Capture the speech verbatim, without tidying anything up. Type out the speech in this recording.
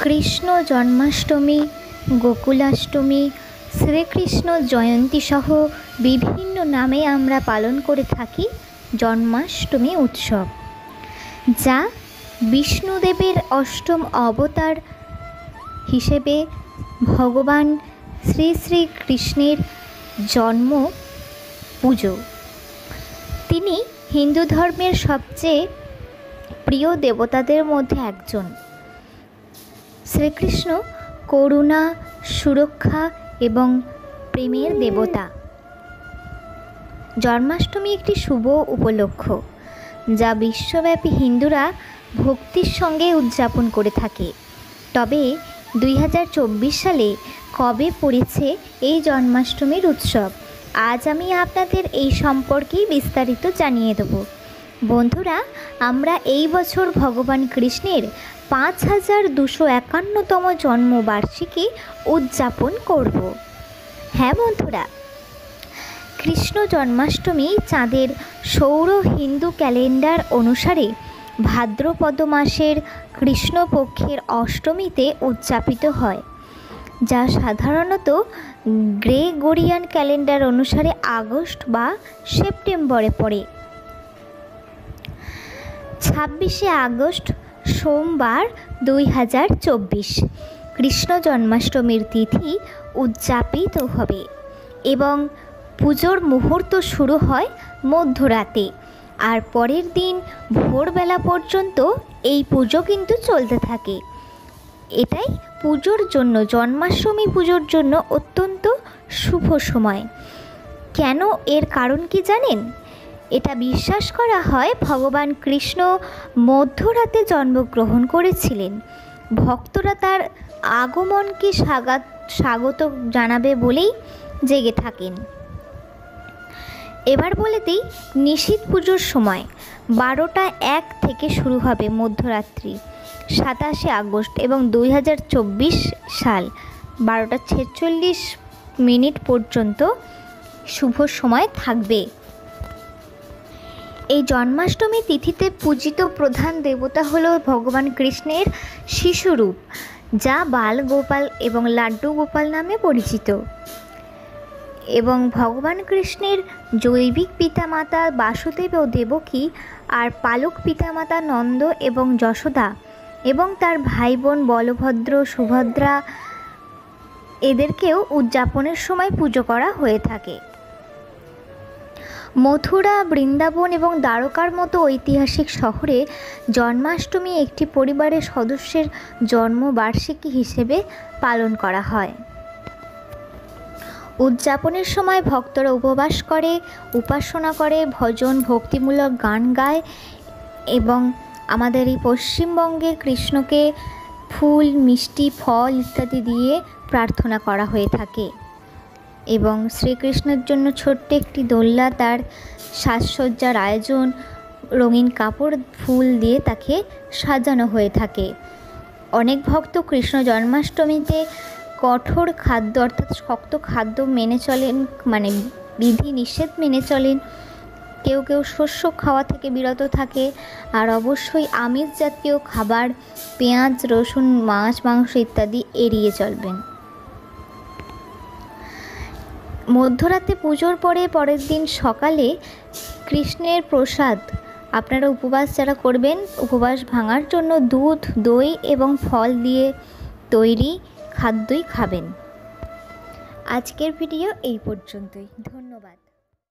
কৃষ্ণ জন্মাষ্টমী, গোকুলাষ্টমী, শ্রীকৃষ্ণ জয়ন্তী সহ বিভিন্ন নামে আমরা পালন করে থাকি জন্মাষ্টমী উৎসব, যা বিষ্ণুদেবের অষ্টম অবতার হিসেবে ভগবান শ্রী শ্রী কৃষ্ণের জন্ম পুজো। তিনি হিন্দু ধর্মের সবচেয়ে প্রিয় দেবতাদের মধ্যে একজন। শ্রীকৃষ্ণ করুণা, সুরক্ষা এবং প্রেমের দেবতা। জন্মাষ্টমী একটি শুভ উপলক্ষ যা বিশ্বব্যাপী হিন্দুরা ভক্তির সঙ্গে উদযাপন করে থাকে। তবে দুই হাজার চব্বিশ সালে কবে পড়েছে এই জন্মাষ্টমীর উৎসব, আজ আমি আপনাদের এই সম্পর্কেই বিস্তারিত জানিয়ে দেব। বন্ধুরা, আমরা এই বছর ভগবান কৃষ্ণের পাঁচ হাজার দুশো একান্নতম জন্মবার্ষিকী উদযাপন করব। হ্যাঁ বন্ধুরা, কৃষ্ণ জন্মাষ্টমী চাঁদের সৌর হিন্দু ক্যালেন্ডার অনুসারে ভাদ্রপদ মাসের কৃষ্ণপক্ষের অষ্টমীতে উদযাপিত হয়, যা সাধারণত গ্রেগরিয়ান ক্যালেন্ডার অনুসারে আগস্ট বা সেপ্টেম্বরে পড়ে। ছাব্বিশে আগস্ট সোমবার দুই হাজার চব্বিশ কৃষ্ণ জন্মাষ্টমীর তিথি উদযাপিত হবে এবং পুজোর মুহূর্ত শুরু হয় মধ্যরাতে, আর পরের দিন ভোরবেলা পর্যন্ত এই পুজো কিন্তু চলতে থাকে। এটাই পুজোর জন্য, জন্মাষ্টমী পুজোর জন্য অত্যন্ত শুভ সময়। কেন, এর কারণ কি জানেন? এটা বিশ্বাস করা হয় ভগবান কৃষ্ণ মধ্যরাতে জন্মগ্রহণ করেছিলেন। ভক্তরা তার আগমনকে স্বাগত জানাবে বলেই জেগে থাকেন। এবার বলে দিই, নিশীথ পুজোর সময় বারোটা এক থেকে শুরু হবে মধ্যরাত্রি সাতাশে আগস্ট এবং দুই হাজার চব্বিশ সাল বারোটা ছেচল্লিশ মিনিট পর্যন্ত শুভ সময় থাকবে। এই জন্মাষ্টমী তিথিতে পূজিত প্রধান দেবতা হল ভগবান কৃষ্ণের শিশুরূপ, যা বাল গোপাল এবং লাড্ডু গোপাল নামে পরিচিত, এবং ভগবান কৃষ্ণের জৈবিক পিতামাতা বাসুদেব ও দেবকী, আর পালক পিতামাতা নন্দ এবং যশোদা, এবং তার ভাই বোন বলভদ্র, সুভদ্রা, এদেরকেও উদযাপনের সময় পুজো করা হয়ে থাকে। মথুরা, বৃন্দাবন এবং দ্বারকার মতো ঐতিহাসিক শহরে জন্মাষ্টমী একটি পরিবারের সদস্যের জন্মবার্ষিকী হিসেবে পালন করা হয়। উদযাপনের সময় ভক্তরা উপবাস করে, উপাসনা করে, ভজন, ভক্তিমূলক গান গায় এবং আমাদের এই পশ্চিমবঙ্গে কৃষ্ণকে ফুল, মিষ্টি, ফল ইত্যাদি দিয়ে প্রার্থনা করা হয়ে থাকে এবং শ্রীকৃষ্ণের জন্য ছোট্ট একটি দোলনা, তার সাজসজ্জার আয়োজন, রঙিন কাপড়, ফুল দিয়ে তাকে সাজানো হয়ে থাকে। অনেক ভক্ত কৃষ্ণ জন্মাষ্টমীতে কঠোর খাদ্য অর্থাৎ শক্ত খাদ্য মেনে চলেন, মানে বিধি নিষেধ মেনে চলেন। কেউ কেউ শস্য খাওয়া থেকে বিরত থাকে, আর অবশ্যই আমিষ জাতীয় খাবার, পেঁয়াজ, রসুন, মাছ, মাংস ইত্যাদি এড়িয়ে চলবেন। মধ্যরাতে পুজোর পরে পরের দিন সকালে কৃষ্ণের প্রসাদ আপনারা উপবাস যারা করবেন, উপবাস ভাঙার জন্য দুধ, দই এবং ফল দিয়ে তৈরি খাদ্যই খাবেন। আজকের ভিডিও এই পর্যন্তই। ধন্যবাদ।